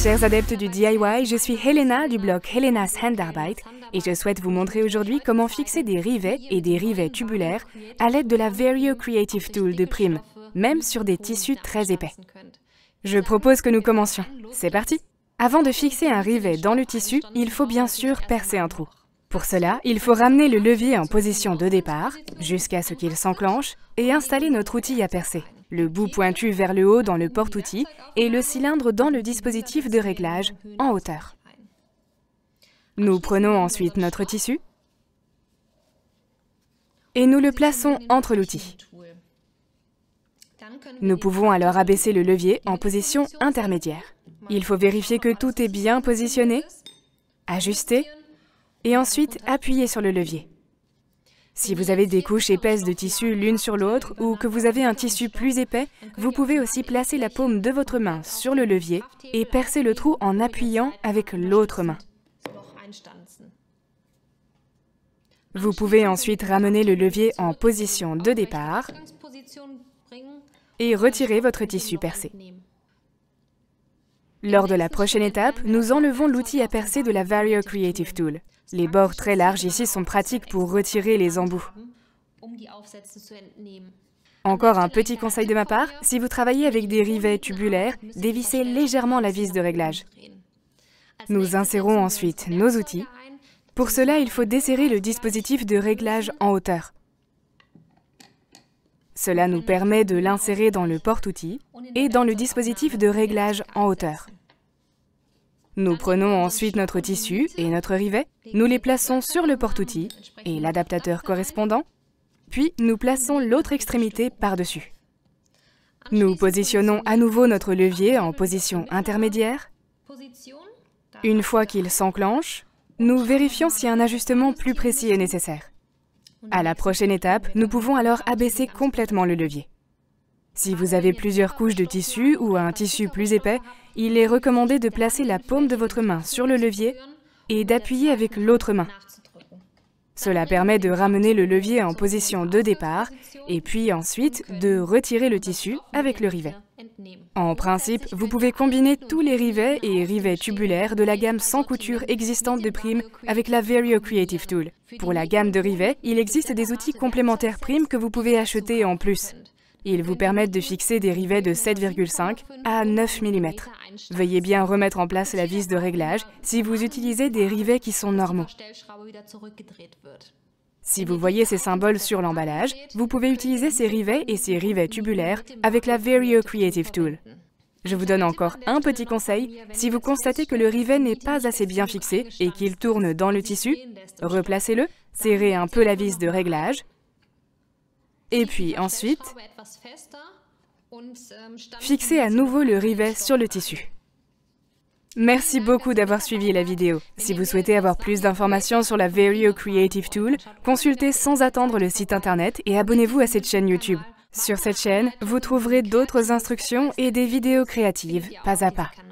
Chers adeptes du DIY, je suis Helena du blog Helena's Handarbeit et je souhaite vous montrer aujourd'hui comment fixer des rivets et des rivets tubulaires à l'aide de la Vario Creative Tool de Prym, même sur des tissus très épais. Je propose que nous commencions. C'est parti! Avant de fixer un rivet dans le tissu, il faut bien sûr percer un trou. Pour cela, il faut ramener le levier en position de départ, jusqu'à ce qu'il s'enclenche, et installer notre outil à percer. Le bout pointu vers le haut dans le porte-outil et le cylindre dans le dispositif de réglage en hauteur. Nous prenons ensuite notre tissu et nous le plaçons entre l'outil. Nous pouvons alors abaisser le levier en position intermédiaire. Il faut vérifier que tout est bien positionné, ajuster et ensuite appuyer sur le levier. Si vous avez des couches épaisses de tissu l'une sur l'autre ou que vous avez un tissu plus épais, vous pouvez aussi placer la paume de votre main sur le levier et percer le trou en appuyant avec l'autre main. Vous pouvez ensuite ramener le levier en position de départ et retirer votre tissu percé. Lors de la prochaine étape, nous enlevons l'outil à percer de la Vario Creative Tool. Les bords très larges ici sont pratiques pour retirer les embouts. Encore un petit conseil de ma part, si vous travaillez avec des rivets tubulaires, dévissez légèrement la vis de réglage. Nous insérons ensuite nos outils. Pour cela, il faut desserrer le dispositif de réglage en hauteur. Cela nous permet de l'insérer dans le porte-outil et dans le dispositif de réglage en hauteur. Nous prenons ensuite notre tissu et notre rivet, nous les plaçons sur le porte-outil et l'adaptateur correspondant, puis nous plaçons l'autre extrémité par-dessus. Nous positionnons à nouveau notre levier en position intermédiaire. Une fois qu'il s'enclenche, nous vérifions si un ajustement plus précis est nécessaire. À la prochaine étape, nous pouvons alors abaisser complètement le levier. Si vous avez plusieurs couches de tissu ou un tissu plus épais, il est recommandé de placer la paume de votre main sur le levier et d'appuyer avec l'autre main. Cela permet de ramener le levier en position de départ et puis ensuite de retirer le tissu avec le rivet. En principe, vous pouvez combiner tous les rivets et rivets tubulaires de la gamme sans couture existante de Prym avec la Vario Creative Tool. Pour la gamme de rivets, il existe des outils complémentaires Prym que vous pouvez acheter en plus. Ils vous permettent de fixer des rivets de 7,5 à 9 mm. Veuillez bien remettre en place la vis de réglage si vous utilisez des rivets qui sont normaux. Si vous voyez ces symboles sur l'emballage, vous pouvez utiliser ces rivets et ces rivets tubulaires avec la Vario Creative Tool. Je vous donne encore un petit conseil, si vous constatez que le rivet n'est pas assez bien fixé et qu'il tourne dans le tissu, replacez-le, serrez un peu la vis de réglage, et puis ensuite, fixez à nouveau le rivet sur le tissu. Merci beaucoup d'avoir suivi la vidéo. Si vous souhaitez avoir plus d'informations sur la Vario Creative Tool, consultez sans attendre le site internet et abonnez-vous à cette chaîne YouTube. Sur cette chaîne, vous trouverez d'autres instructions et des vidéos créatives, pas à pas.